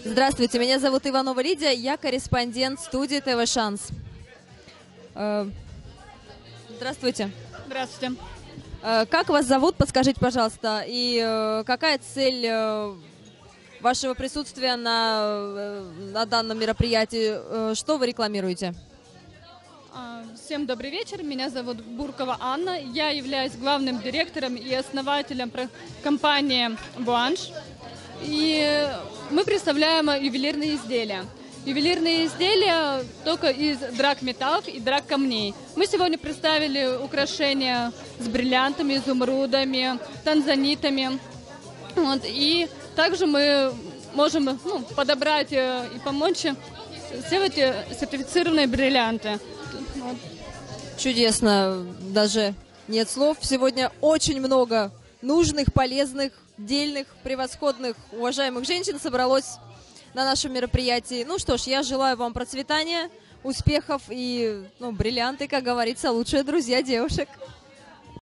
Здравствуйте, меня зовут Иванова Лидия, я корреспондент студии ТВ «Шанс». Здравствуйте. Здравствуйте. Как вас зовут, подскажите, пожалуйста, и какая цель вашего присутствия на данном мероприятии? Что вы рекламируете? Всем добрый вечер, меня зовут Буркова Анна, я являюсь главным директором и основателем компании «Буанж». И мы представляем ювелирные изделия. Ювелирные изделия только из драгметаллов и драгкамней. Мы сегодня представили украшения с бриллиантами, изумрудами, танзанитами. Вот. И также мы можем подобрать и помочь сделать сертифицированные бриллианты. Вот. Чудесно, даже нет слов. Сегодня очень много нужных, полезных, дельных, превосходных, уважаемых женщин собралось на нашем мероприятии. Ну что ж, я желаю вам процветания, успехов и бриллианты, как говорится, лучшие друзья девушек.